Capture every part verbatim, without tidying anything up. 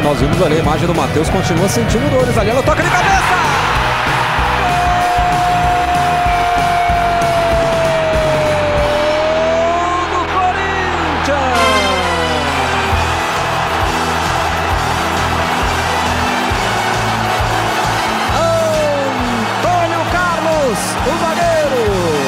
nós vimos ali a imagem do Matheus, continua sentindo dores ali, ela toca de cabeça! Gol do Corinthians! Antônio Carlos, o zagueiro!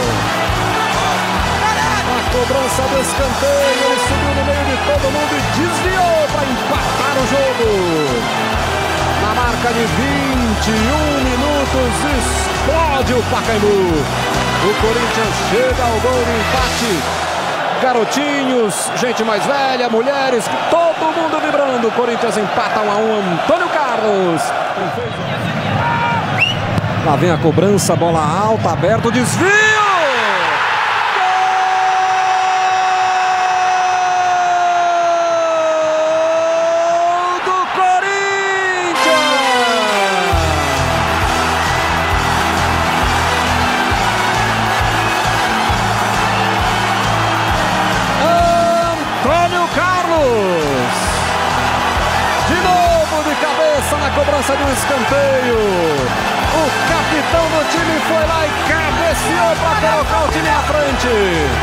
A cobrança do escanteio, ele subiu no meio de todo mundo e desviou para empatar o jogo. Na marca de vinte e um minutos, explode o Pacaembu. O Corinthians chega ao gol de empate. Garotinhos, gente mais velha, mulheres, todo mundo vibrando. O Corinthians empata um a um. Antônio Carlos. Lá vem a cobrança, bola alta, aberto, desvio. De novo de cabeça na cobrança de um escanteio. O capitão do time foi lá e cabeceou para colocar o time à frente.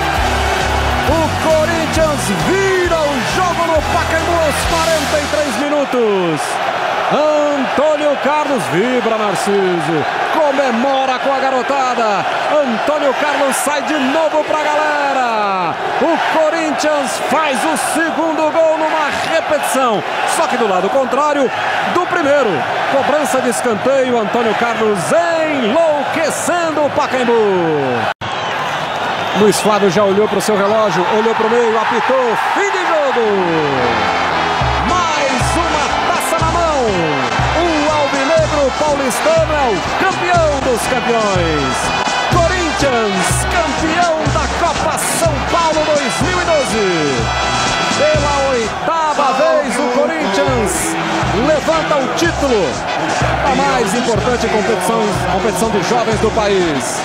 O Corinthians vira o jogo no Pacaembu aos quarenta e três minutos. Antônio Carlos vibra, Narciso, comemora com a garotada. Antônio Carlos sai de novo pra galera. O Corinthians faz o segundo gol numa repetição, só que do lado contrário do primeiro. Cobrança de escanteio, Antônio Carlos enlouquecendo o Pacaembu. Luiz Flávio já olhou para o seu relógio, olhou para o meio, apitou, fim de jogo. Mais uma taça na mão. O alvinegro paulistano é o campeão dos campeões. Corinthians, campeão da Copa São Paulo dois mil e doze. Pela oitava vez o Corinthians levanta o título. A mais importante competição, competição dos jovens do país.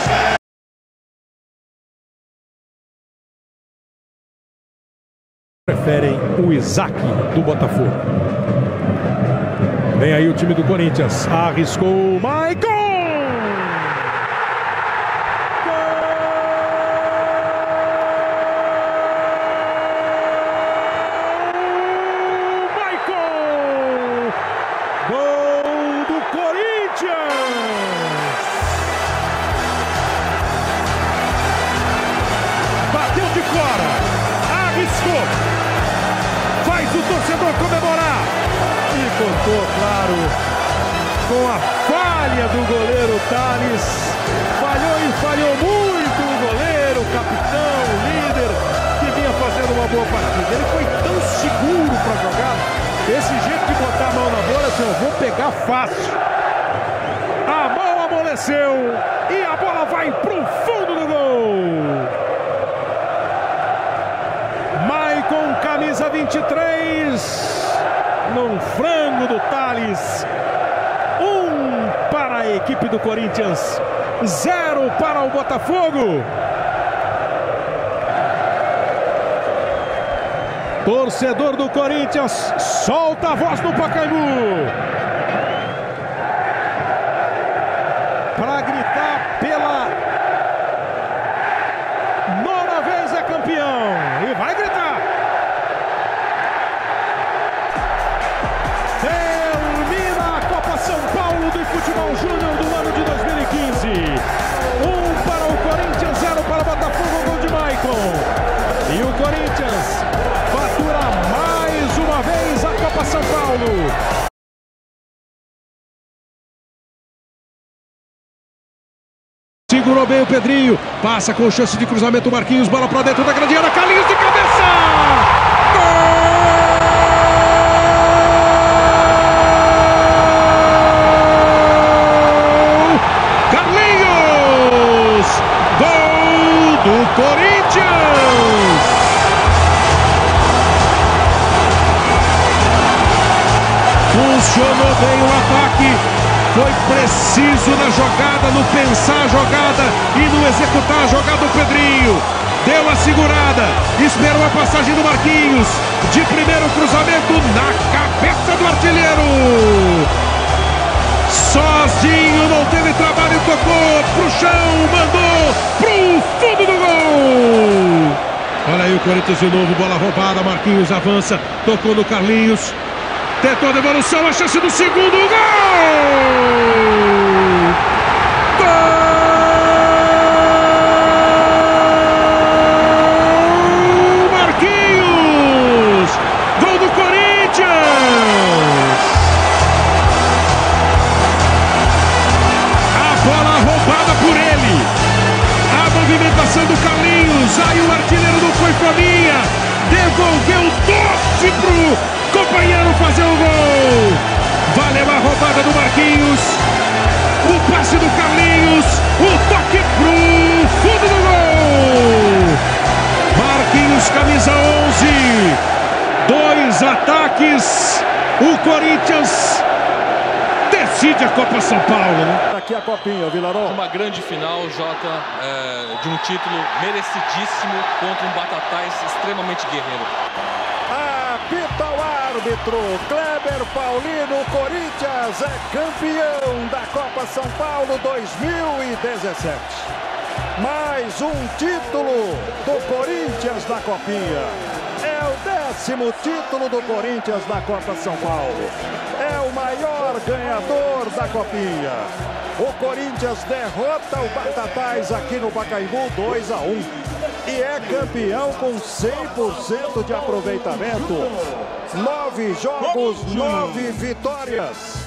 Preferem o Isaac do Botafogo. Vem aí o time do Corinthians. Arriscou o Maicon! Gol do Corinthians! Bateu de fora, arriscou, faz o torcedor comemorar e contou, claro, com a falha do goleiro Thales. Falhou e falhou muito o goleiro, o capitão, o líder, que vinha fazendo uma boa partida. Ele foi tão seguro para jogar, esse jeito de botar a mão na bola, assim, eu vou pegar fácil. A mão amoleceu e a bola vai pro fundo do gol. Maicon, camisa vinte e três, num frango do Thales. Um para a equipe do Corinthians, zero para o Botafogo. Torcedor do Corinthians, solta a voz no Pacaembu para gritar pela nona vez é campeão e vai gritar. Termina a Copa São Paulo do Futebol Júnior do ano de dois mil e quinze. Um para o Corinthians, zero para o Botafogo, gol de Maicon. E o Corinthians fatura mais uma vez a Copa São Paulo. Segurou bem o Pedrinho, passa com chance de cruzamento, Marquinhos, bola para dentro da grande área, Carlinhos de cabeça! Gol! Carlinhos! Gol do Corinthians! Funcionou bem o ataque. Foi preciso na jogada, no pensar a jogada e no executar a jogada do Pedrinho. Deu a segurada, esperou a passagem do Marquinhos. De primeiro cruzamento na cabeça do artilheiro. volta, ele trabalha e tocou pro chão, mandou pro fundo do gol. Olha aí o Corinthians de novo, bola roubada, Marquinhos avança, tocou no Carlinhos, tentou a devolução, a chance do segundo gol! Gol! Marquinhos! Gol do Corinthians! A bola roubada por ele. A movimentação do Carlinhos, aí o artilheiro não foi fominha, devolveu doce pro companheiro fazer o gol. Valeu a roubada do Marquinhos, o passe do Carlinhos, o toque pro fundo do gol. Marquinhos, camisa onze, dois ataques, o Corinthians decide a Copa São Paulo, né? Aqui a copinha, Vilaró. Uma grande final, Jota, é, de um título merecidíssimo contra um Batatais extremamente guerreiro. Apita o árbitro, Kleber Paulino, o Corinthians é campeão da Copa São Paulo dois mil e dezessete. Mais um título do Corinthians na copinha. É o décimo título do Corinthians na Copa São Paulo. É o maior ganhador da copinha. O Corinthians derrota o Batatais aqui no Pacaembu dois a um. E é campeão com cem por cento de aproveitamento. Nove jogos, nove vitórias.